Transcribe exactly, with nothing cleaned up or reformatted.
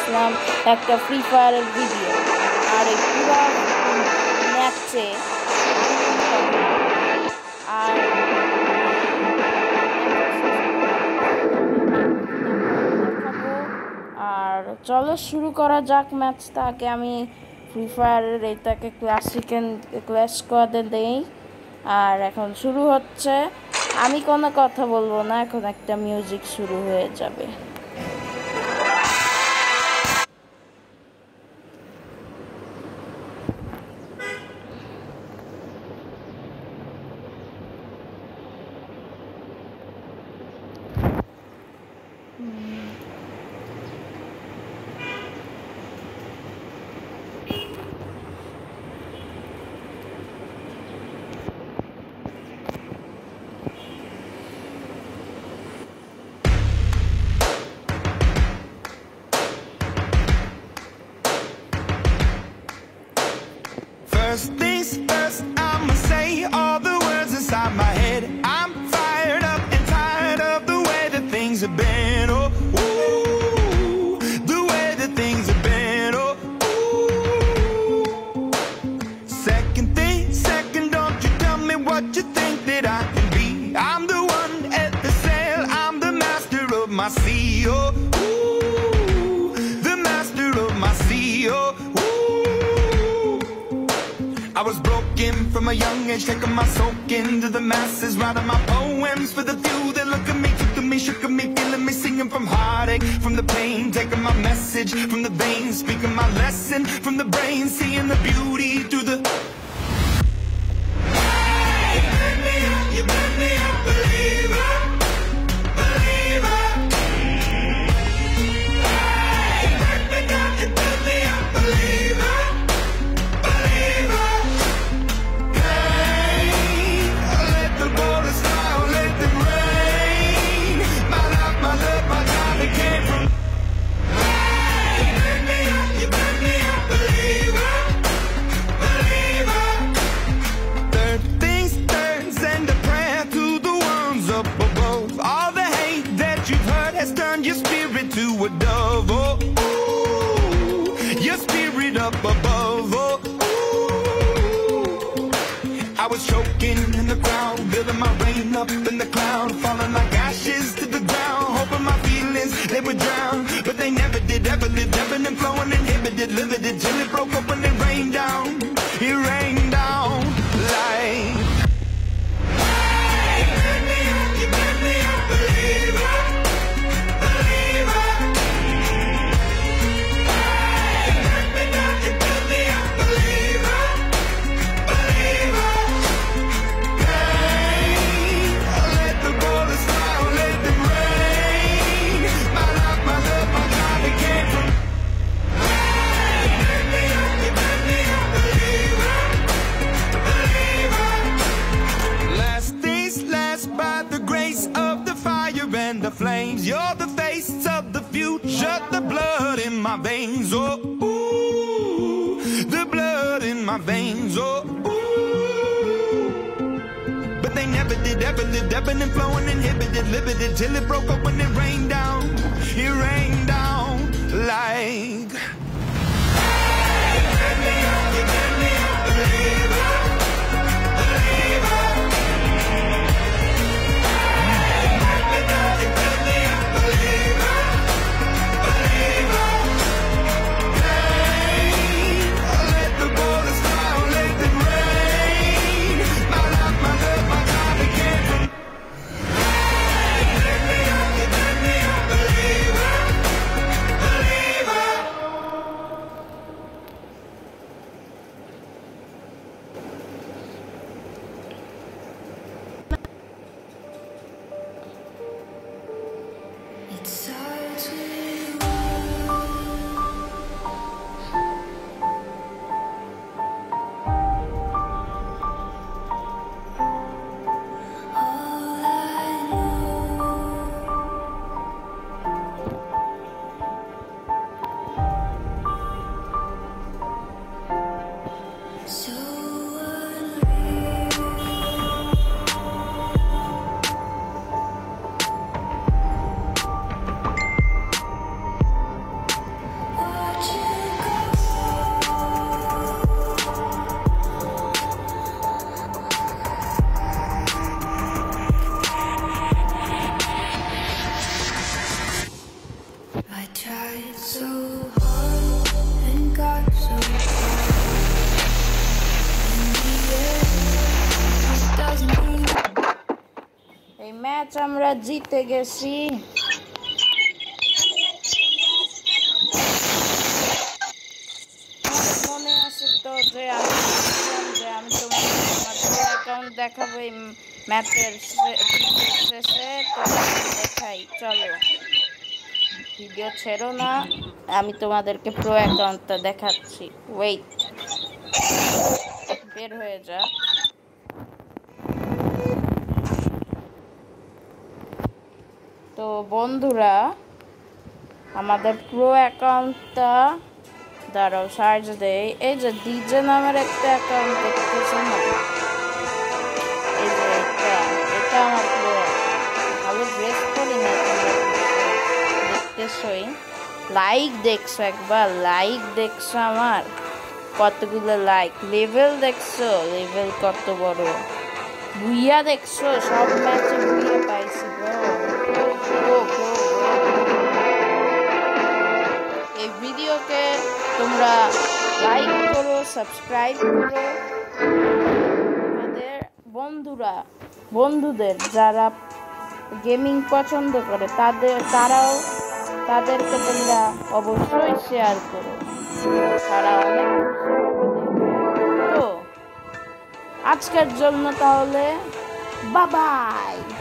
করেছিলাম একটা ফ্রি ফায়ারের ভিডিও। আর এই পুরো ম্যাচে আর আর চলো শুরু করা যাক ম্যাচটা। আগে আমি ফ্রি ফায়ারের এইটাকে ক্লাসিক ক্লাস স্কোয়াডে দেই। আর এখন শুরু হচ্ছে। আমি কোনো কথা বলবো না, এখন একটা মিউজিক শুরু হয়ে যাবে। First things first, I'ma say all the words inside my head. I'm fired up and tired of the way that things have been. Oh, ooh, the way that things have been. Oh, ooh. Second thing, second, don't you tell me what you think that I can be. I'm the one at the sail, I'm the master of my sea. Oh, ooh, the master of my sea. Oh, I was broken from a young age, taking my soak into the masses, writing my poems for the few that look at me, took at me, shook at me, feeling me, singing from heartache, from the pain, taking my message from the veins, speaking my lesson from the brain, seeing the beauty through the. Hey, you burn me up, you burn me up, believer, believer. Hey, you burn me down, you burn me up, believer. Your spirit to a dove, oh, ooh, your spirit up above, oh, ooh. I was choking in the crowd, building my rain up in the cloud, falling like ashes to the ground, hoping my feelings, they would drown, but they never did, ever lived, ebbing and flowing, inhibited, limited, till it broke up when it rained down, it rained down like. Hey, you burn me up, you burn me up, believer. Flames, you're the face of the future, the blood in my veins, oh, ooh, the blood in my veins, oh, ooh. But they never did, ever lived, ebbing and flowing, inhibited, limited, till it broke up when it rained down, it rained down like. Hey, you burn me up, you burn me up, believer, believer. আমরা জিতে গেছি। মনে আছে তো যে আমি যে আমি তোমাদের আমার অ্যাকাউন্ট দেখাবো এই ম্যাচের শেষে, তো দেখাই, চলো ভিডিও ছেড়ো না, আমি তোমাদেরকে প্রো অ্যাকাউন্টটা দেখাচ্ছি। ওয়েট, বের হয়ে যা। তো বন্ধুরা, আমাদের প্রো অ্যাকাউন্টটা দাঁড়াও সার্চ দেই। এই যে ডিজে নামের একটা অ্যাকাউন্ট দেখতেছো না, এই যে এটা এটা আমার প্রো। ভালো ড্রেস করি না, দেখতেছই। লাইক দেখছো একবার, লাইক দেখছো আমার কতগুলো লাইক, লেভেল দেখছো, লেভেল কত বড়, ভুইয়া দেখছো, সব ম্যাচে ভুইয়া পাইছি ব্রো। এই ভিডিওকে তোমরা লাইক করো, সাবস্ক্রাইব করো। আমাদের বন্ধুরা বন্ধুদের যারা গেমিং পছন্দ করে তাদের তারাও তাদেরকে তোমরা অবশ্যই শেয়ার করো, তারা অনেক তো আজকের জন্য তাহলে বাই বাই।